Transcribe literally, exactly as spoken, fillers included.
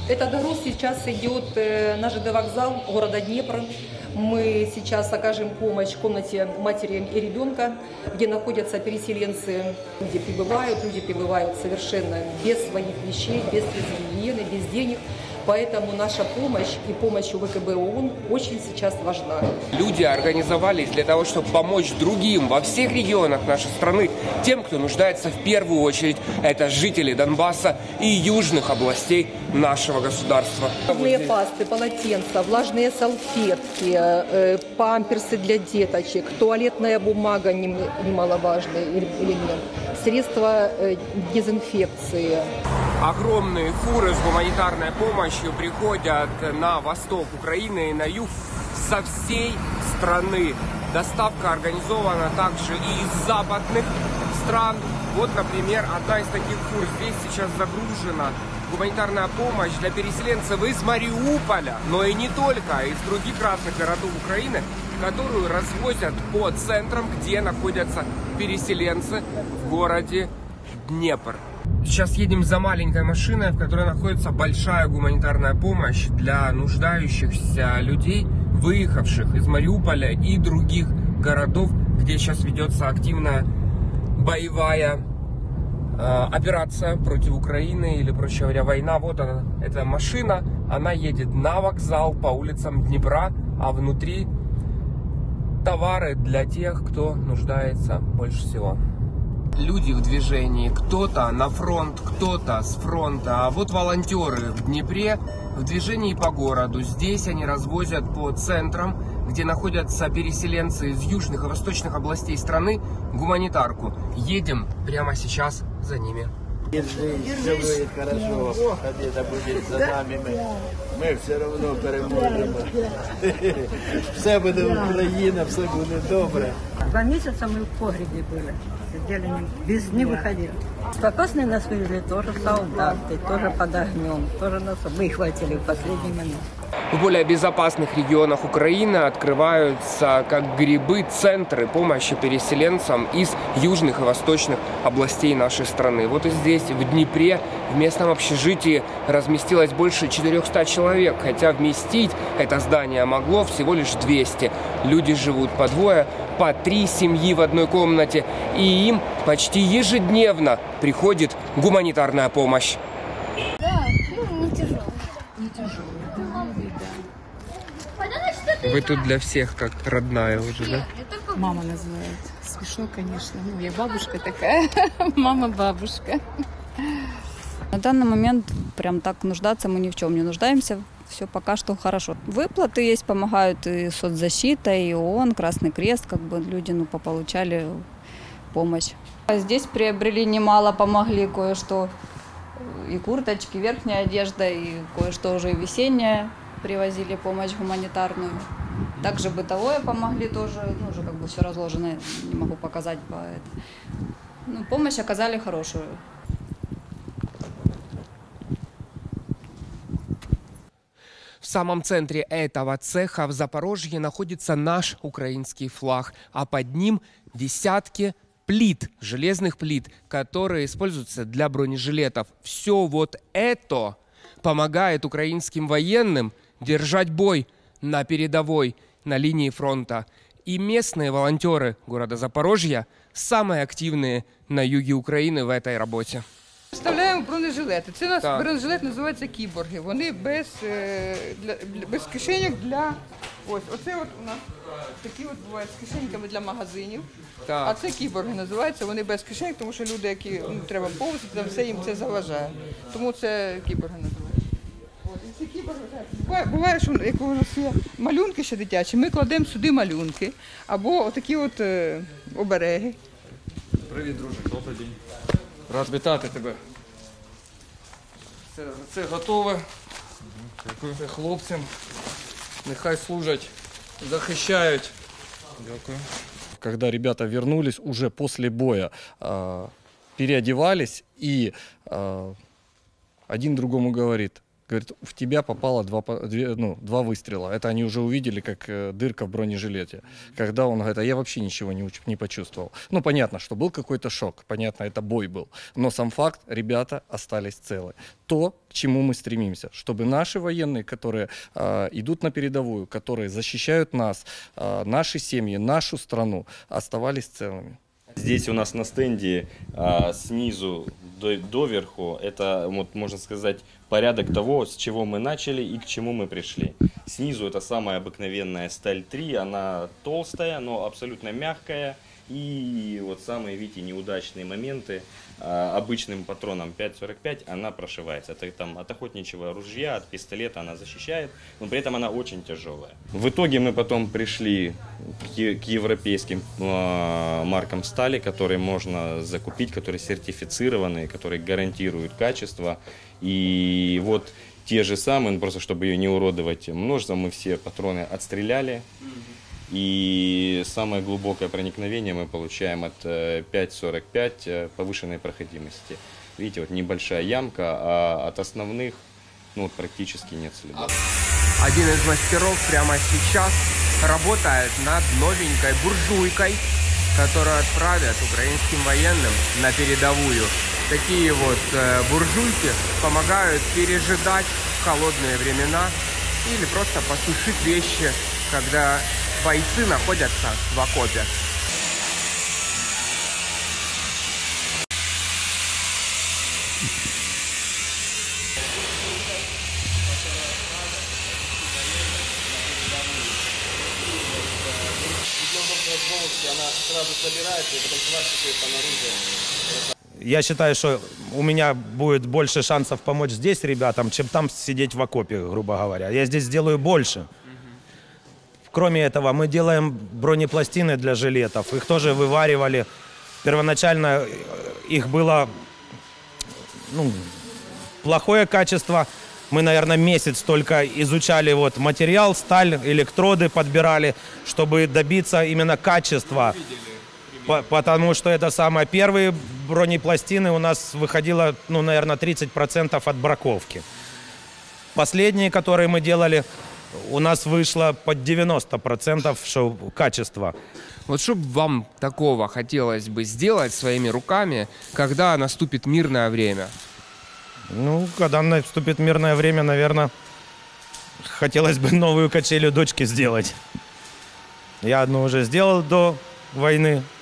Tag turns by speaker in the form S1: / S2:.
S1: Этот груз сейчас идет на ЖД вокзал города Днепр. Мы сейчас окажем помощь в комнате матери и ребенка, где находятся переселенцы. Люди прибывают, люди прибывают совершенно без своих вещей, без гигиены, без денег. Поэтому наша помощь и помощь УВКБ ООН очень сейчас важна.
S2: Люди организовались для того, чтобы помочь другим во всех регионах нашей страны, тем, кто нуждается в первую очередь. Это жители Донбасса и южных областей нашего государства.
S1: Влажные пасты, полотенца, влажные салфетки, э, памперсы для деточек, туалетная бумага немаловажный элемент, средства э, дезинфекции.
S2: Огромные фуры с гуманитарной помощью приходят на восток Украины и на юг со всей страны. Доставка организована также и из западных стран. Вот, например, одна из таких фур здесь сейчас загружена. Гуманитарная помощь для переселенцев из Мариуполя, но и не только, а из других разных городов Украины, которую развозят по центрам, где находятся переселенцы в городе Днепр. Сейчас едем за маленькой машиной, в которой находится большая гуманитарная помощь для нуждающихся людей, выехавших из Мариуполя и других городов, где сейчас ведется активная боевая э, операция против Украины, или, проще говоря, война. Вот она, эта машина, она едет на вокзал по улицам Днепра, а внутри товары для тех, кто нуждается больше всего. Люди в движении, кто-то на фронт, кто-то с фронта. А вот волонтеры в Днепре в движении по городу. Здесь они развозят по центрам, где находятся переселенцы из южных и восточных областей страны, гуманитарку. Едем прямо сейчас за ними.
S3: Держись, все будет хорошо, победа будет за нами, мы, мы все равно переможемо. Все буде Україна, все буде добре.
S4: Два месяца мы в погребе были, сидели, без не выходили. Спокойно нас вывели тоже солдаты, тоже под огнем, тоже нас выхватили в последний момент.
S2: В более безопасных регионах Украины открываются, как грибы, центры помощи переселенцам из южных и восточных областей нашей страны. Вот и здесь, в Днепре, в местном общежитии разместилось больше четырёхсот человек, хотя вместить это здание могло всего лишь двести. Люди живут по двое, по три семьи в одной комнате, и им почти ежедневно приходит гуманитарная помощь.
S5: Да, ну, не тяжело.
S4: Не тяжело.
S2: Вы тут для всех как родная уже, да?
S6: Мама называет. Смешно, конечно. Ну, я бабушка такая. Мама-бабушка.
S7: На данный момент прям так нуждаться мы ни в чем не нуждаемся. Все пока что хорошо. Выплаты есть, помогают и соцзащита, и ООН, Красный Крест. Как бы люди ну, пополучали помощь. Здесь приобрели немало, помогли кое-что. И курточки, верхняя одежда, и кое-что уже весеннее. Привозили помощь гуманитарную. Также бытовое помогли тоже. Ну, уже как бы все разложено, не могу показать. По это. Ну, помощь оказали хорошую.
S2: В самом центре этого цеха в Запорожье находится наш украинский флаг, а под ним десятки плит, железных плит, которые используются для бронежилетов. Все вот это помогает украинским военным держать бой на передовой, на линии фронта. И местные волонтеры города Запорожья самые активные на юге Украины в этой работе.
S8: Вставляємо бронежилети. Це у нас
S2: Так.
S8: бронежилет називається кіборги. Вони без, е, для, без кишеньок для... Ось, оце от у нас такі от бувають з кишеньками для магазинів.
S2: Так.
S8: А це кіборги називаються, вони без кишеньок, тому що люди, які ну, треба повзати, там все їм це заважає. Тому це кіборги називаються. От, і ці кіборги, буває, буває, що як у нас є малюнки ще дитячі, ми кладемо сюди малюнки, або отакі от е, обереги.
S9: Привіт, друже, добрий день. Рад вітати тебе. Це, це готове. Дякую. Це хлопцям. Нехай служать, захищають. Дякую. Когда ребята вернулись уже после боя, э, переодевались, и э, один другому говорит: Говорит, в тебя попало два, две, ну, два выстрела. Это они уже увидели, как э, дырка в бронежилете. Когда он говорит, а я вообще ничего не, не почувствовал. Ну, понятно, что был какой-то шок. Понятно, это бой был. Но сам факт, ребята остались целы. То, к чему мы стремимся. Чтобы наши военные, которые э, идут на передовую, которые защищают нас, э, наши семьи, нашу страну, оставались целыми.
S10: Здесь у нас на стенде а, снизу до, доверху, это, вот, можно сказать, порядок того, с чего мы начали и к чему мы пришли. Снизу это самая обыкновенная сталь три, она толстая, но абсолютно мягкая. И вот самые, видите, неудачные моменты, а, обычным патроном пять сорок пять она прошивается. Это, там, от охотничьего ружья, от пистолета она защищает, но при этом она очень тяжелая. В итоге мы потом пришли к, к европейским а, маркам стали, которые можно закупить, которые сертифицированы, которые гарантируют качество. И вот те же самые, просто чтобы ее не уродовать множеством, мы все патроны отстреляли. И самое глубокое проникновение мы получаем от пять сорок пять повышенной проходимости. Видите, вот небольшая ямка, а от основных ну, практически нет следов.
S2: Один из мастеров прямо сейчас работает над новенькой буржуйкой, которую отправят украинским военным на передовую. Такие вот э, буржуйки помогают пережидать холодные времена или просто посушить вещи, когда бойцы находятся в окопе.
S11: Я считаю, что у меня будет больше шансов помочь здесь ребятам, чем там сидеть в окопе, грубо говоря. Я здесь сделаю больше. Кроме этого, мы делаем бронепластины для жилетов. Их тоже вываривали. Первоначально их было ну, плохое качество. Мы, наверное, месяц только изучали вот материал, сталь, электроды подбирали, чтобы добиться именно качества. Потому что это самые первые бронепластины у нас выходило, ну, наверное, тридцать процентов от браковки. Последние, которые мы делали, у нас вышло под девяносто процентов качества.
S2: Вот что вам такого хотелось бы сделать своими руками, когда наступит мирное время?
S11: Ну, когда наступит мирное время, наверное, хотелось бы новую качелю дочки сделать. Я одну уже сделал до войны.